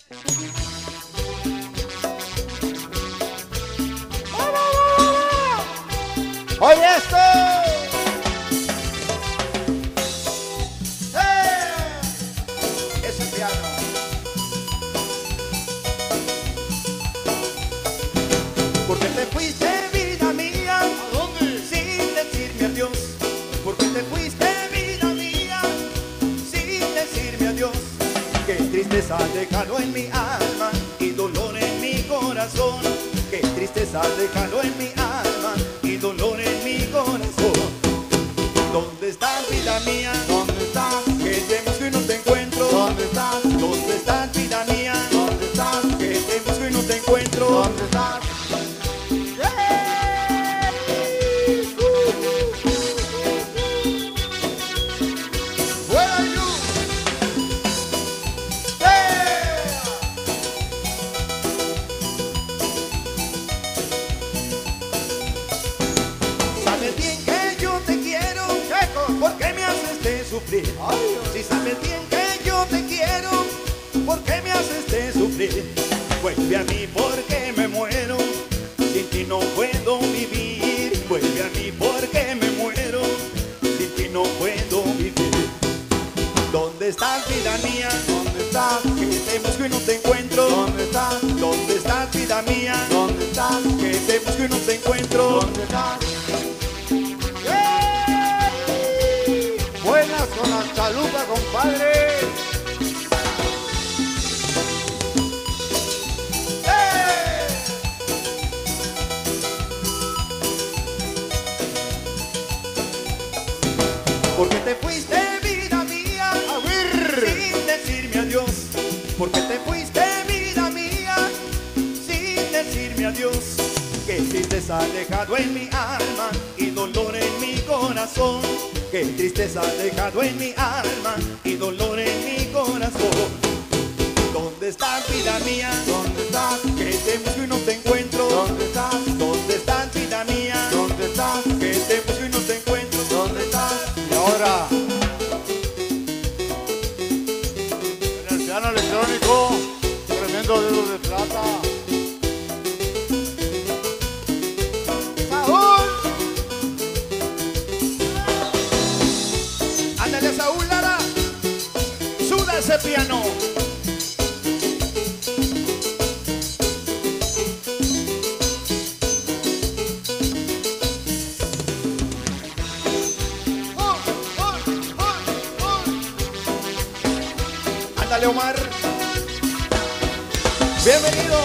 Oye esto. Ese piano. ¿Por qué te fuiste, vida mía? ¿A dónde? Sin decirme adiós. ¿Por qué te fuiste, vida mía? Sin decirme adiós. Qué tristeza dejalo en mi alma y dolor en mi corazón. Qué tristeza dejalo en mi alma y dolor en mi corazón. ¿Dónde estás, vida mía? ¿Dónde estás? Que te busco y no te encuentro. ¿Dónde estás? ¿Dónde estás, vida mía? ¿Dónde estás? Que te busco y no te encuentro. ¿Dónde estás? Where are you? Sabes bien que yo te quiero, ¿por qué me haces de sufrir? Si sabes bien que yo te quiero, ¿por qué me haces de sufrir? Vuelve a mí porque me muero, sin ti no puedo vivir. Vuelve a mí porque me muero, sin ti no puedo vivir. ¿Dónde estás, vida mía? ¿Dónde estás? Que te busco y no te encuentro. ¿Dónde estás? ¿Dónde estás, vida mía? ¿Dónde estás? Que te busco y no te encuentro. ¿Dónde estás? Buenas con la chalupa, compadre. ¿Por qué te fuiste, vida mía? A ver. Sin decirme adiós. ¿Por qué te fuiste, vida mía? Sin decirme adiós. Qué tristeza ha dejado en mi alma y dolor en mi corazón. Qué tristeza ha dejado en mi alma y dolor en mi corazón. ¿Dónde estás, vida mía? ¿Dónde estás? Que te busco y no te encuentro. ¿Dónde estás? ¿Dónde estás, vida mía? ¿Dónde estás? Que te busco y no te encuentro. ¿Dónde estás? Y ahora, en el piano electrónico, tremendo dedo de plata. Saúl. Ándale, Saúl Lara. Suda ese piano. Ándale, Omar. Bienvenido.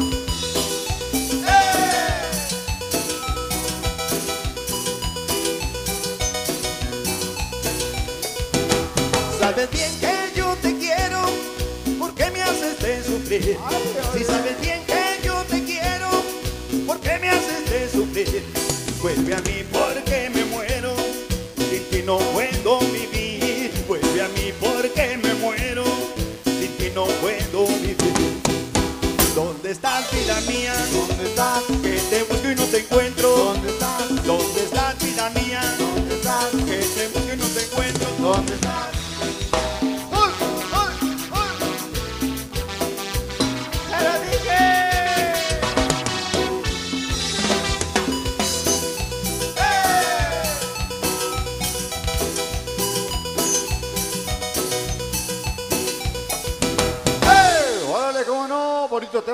Sabes bien que yo te quiero, ¿por qué me haces de sufrir? Si sabes bien que yo te quiero, ¿por qué me haces de sufrir? Vuelve a mí porque me muero, sin ti no puedo vivir. Vuelve a mí porque me muero, sin ti no puedo vivir. ¿Dónde estás, vida mía? ¿Dónde estás? Que te busco y no te encuentro. ¿Dónde estás? ¿Dónde estás, vida mía? ¿Dónde estás? Que te busco y no te encuentro. ¿Dónde estás? ¡Te lo dije! Órale, cómo no, bonito tema.